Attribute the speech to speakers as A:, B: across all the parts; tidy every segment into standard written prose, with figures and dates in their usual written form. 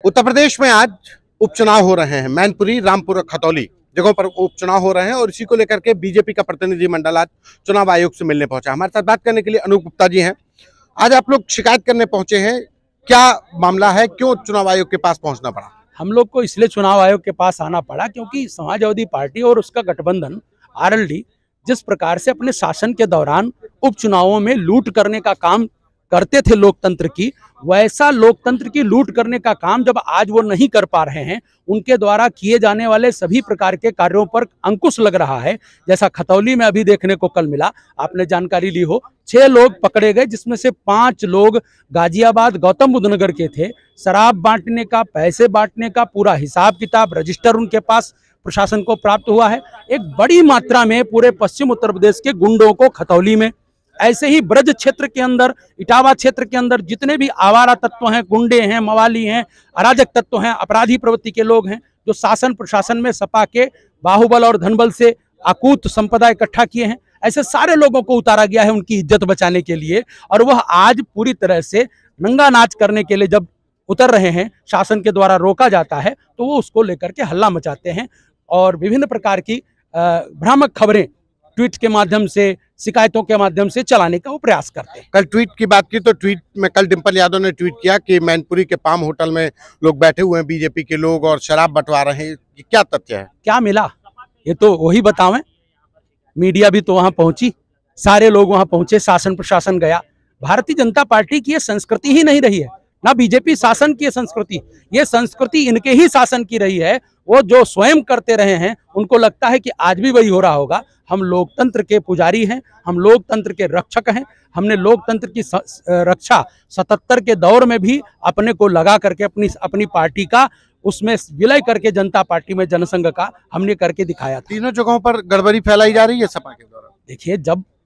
A: उत्तर प्रदेश में आज उपचुनाव हो रहे हैं। मैनपुरी, रामपुर और खतौली जगहों पर उपचुनाव हो रहे हैं और इसी को लेकर के बीजेपी का प्रतिनिधिमंडल आज चुनाव आयोग से मिलने पहुंचा। हमारे साथ बात करने के लिए अनूप गुप्ता जी हैं। आज आप लोग शिकायत करने पहुंचे हैं, क्या मामला है, क्यों चुनाव आयोग के पास पहुंचना पड़ा?
B: हम लोग को इसलिए चुनाव आयोग के पास आना पड़ा क्योंकि समाजवादी पार्टी और उसका गठबंधन आरएलडी जिस प्रकार से अपने शासन के दौरान उपचुनावों में लूट करने का काम करते थे लोकतंत्र की, वैसा लोकतंत्र की लूट करने का काम जब आज वो नहीं कर पा रहे हैं, उनके द्वारा किए जाने वाले सभी प्रकार के कार्यों पर अंकुश लग रहा है। जैसा खतौली में अभी देखने को कल मिला, आपने जानकारी ली हो, 6 लोग पकड़े गए जिसमें से 5 लोग गाजियाबाद गौतम बुद्ध नगर के थे। शराब बांटने का, पैसे बांटने का पूरा हिसाब किताब, रजिस्टर उनके पास प्रशासन को प्राप्त हुआ है। एक बड़ी मात्रा में पूरे पश्चिम उत्तर प्रदेश के गुंडों को खतौली में, ऐसे ही ब्रज क्षेत्र के अंदर, इटावा क्षेत्र के अंदर जितने भी आवारा तत्व हैं, गुंडे हैं, मवाली हैं, अराजक तत्व हैं, अपराधी प्रवृत्ति के लोग हैं, जो शासन प्रशासन में सपा के बाहुबल और धनबल से अकूत संपदा इकट्ठा किए हैं, ऐसे सारे लोगों को उतारा गया है उनकी इज्जत बचाने के लिए। और वह आज पूरी तरह से नंगा नाच करने के लिए जब उतर रहे हैं, शासन के द्वारा रोका जाता है तो वो उसको लेकर के हल्ला मचाते हैं और विभिन्न प्रकार की भ्रामक खबरें ट्वीट के माध्यम से, शिकायतों के माध्यम से चलाने का वो प्रयास करते हैं।
A: कल ट्वीट की बात की तो ट्वीट में कल डिंपल यादव ने ट्वीट किया कि मैनपुरी के पाम होटल में लोग बैठे हुए हैं बीजेपी के लोग और शराब बंटवा रहे हैं। ये क्या तथ्य है?
B: क्या मिला ये तो वही बतावें। मीडिया भी तो वहां पहुंची, सारे लोग वहां पहुंचे, शासन प्रशासन गया। भारतीय जनता पार्टी की ये संस्कृति ही नहीं रही है, ना बीजेपी शासन की संस्कृति, ये संस्कृति इनके ही शासन की रही है। वो जो स्वयं करते रहे हैं, उनको लगता है कि आज भी वही हो रहा होगा। हम लोकतंत्र के पुजारी हैं, हम लोकतंत्र के रक्षक हैं। हमने लोकतंत्र की रक्षा 77 के दौर में भी अपने को लगा करके अपनी पार्टी का उसमें विलय करके जनता पार्टी में जनसंघ का हमने करके दिखाया था।
A: तीनों जगहों पर गड़बड़ी फैलाई जा रही है सपा के द्वारा।
B: देखिए,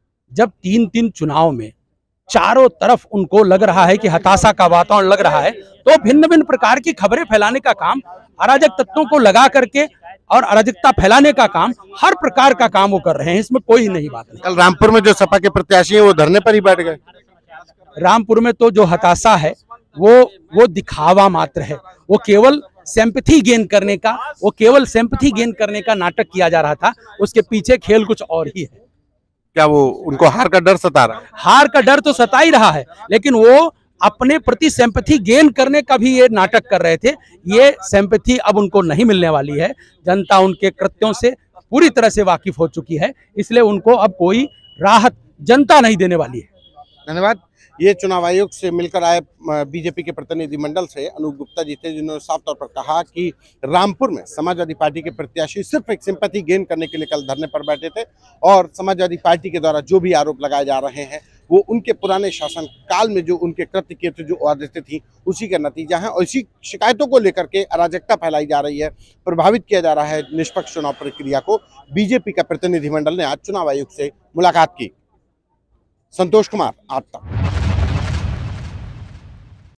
B: जब 3 चुनाव में चारों तरफ उनको लग रहा है कि हताशा का वातावरण लग रहा है, तो भिन्न भिन्न प्रकार की खबरें फैलाने का काम, अराजक तत्वों को लगा करके और अराजकता फैलाने का काम, हर प्रकार का काम वो कर रहे हैं। इसमें कोई नई बात नहीं।
A: कल रामपुर में जो सपा के प्रत्याशी हैं वो धरने पर ही बैठ गए।
B: रामपुर में तो जो हताशा है वो दिखावा मात्र है। वो केवल सिंपैथी गेन करने का, नाटक किया जा रहा था। उसके पीछे खेल कुछ और ही है।
A: क्या वो उनको हार का डर सता रहा है?
B: हार का डर तो सता ही रहा है, लेकिन वो अपने प्रति सिंपैथी गेन करने का भी ये नाटक कर रहे थे। ये सिंपैथी अब उनको नहीं मिलने वाली है। जनता उनके कृत्यों से पूरी तरह से वाकिफ हो चुकी है, इसलिए उनको अब कोई राहत जनता नहीं देने वाली है।
A: धन्यवाद। ये चुनाव आयोग से मिलकर आए बीजेपी के प्रतिनिधिमंडल से अनूप गुप्ता जी थे, जिन्होंने साफ तौर पर कहा कि रामपुर में समाजवादी पार्टी के प्रत्याशी सिर्फ एक सिंपैथी गेन करने के लिए कल धरने पर बैठे थे और समाजवादी पार्टी के द्वारा जो भी आरोप लगाए जा रहे हैं वो उनके पुराने शासन काल में जो उनके कृत्य किए थे, जो आदतें थी, उसी का नतीजा है। और इसी शिकायतों को लेकर के अराजकता फैलाई जा रही है, प्रभावित किया जा रहा है निष्पक्ष चुनाव प्रक्रिया को। बीजेपी का प्रतिनिधिमंडल ने आज चुनाव आयोग से मुलाकात की। संतोष कुमार, आज तक।